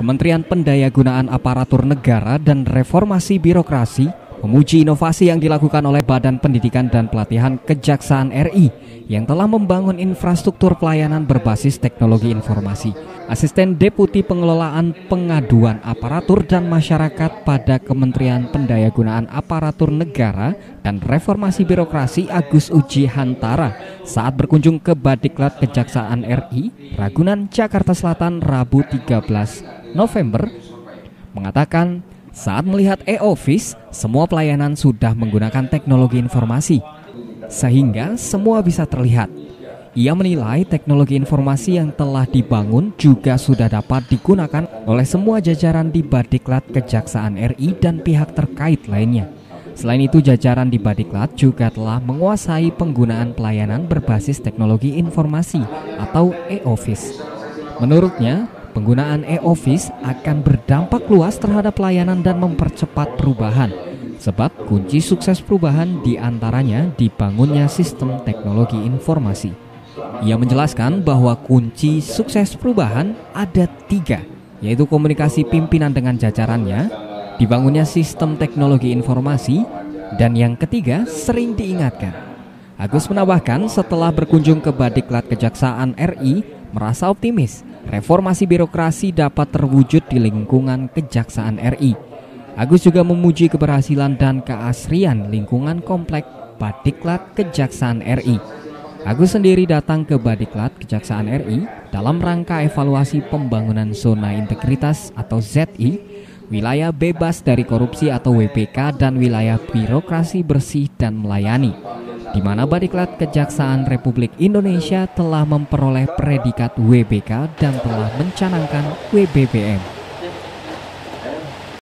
Kementerian Pendayagunaan Aparatur Negara dan Reformasi Birokrasi memuji inovasi yang dilakukan oleh Badan Pendidikan dan Pelatihan Kejaksaan RI yang telah membangun infrastruktur pelayanan berbasis teknologi informasi. Asisten Deputi Pengelolaan Pengaduan Aparatur dan Masyarakat pada Kementerian Pendayagunaan Aparatur Negara dan Reformasi Birokrasi Agus Uji Hantara saat berkunjung ke Badiklat Kejaksaan RI, Ragunan, Jakarta Selatan, Rabu 13 November, mengatakan saat melihat e-office, semua pelayanan sudah menggunakan teknologi informasi, sehingga semua bisa terlihat. Ia menilai teknologi informasi yang telah dibangun juga sudah dapat digunakan oleh semua jajaran di Badiklat Kejaksaan RI dan pihak terkait lainnya. Selain itu, jajaran di Badiklat juga telah menguasai penggunaan pelayanan berbasis teknologi informasi atau e-office. Menurutnya, penggunaan e-office akan berdampak luas terhadap pelayanan dan mempercepat perubahan, sebab kunci sukses perubahan diantaranya dibangunnya sistem teknologi informasi. Ia menjelaskan bahwa kunci sukses perubahan ada 3, yaitu komunikasi pimpinan dengan jajarannya, dibangunnya sistem teknologi informasi, dan yang ketiga sering diingatkan. Agus menambahkan setelah berkunjung ke Badiklat Kejaksaan RI, merasa optimis reformasi birokrasi dapat terwujud di lingkungan Kejaksaan RI. Agus juga memuji keberhasilan dan keasrian lingkungan komplek Badiklat Kejaksaan RI. Agus sendiri datang ke Badiklat Kejaksaan RI dalam rangka evaluasi pembangunan zona integritas atau ZI, wilayah bebas dari korupsi atau WBK, dan wilayah birokrasi bersih dan melayani, di mana Badiklat Kejaksaan Republik Indonesia telah memperoleh predikat WBK dan telah mencanangkan WBBM.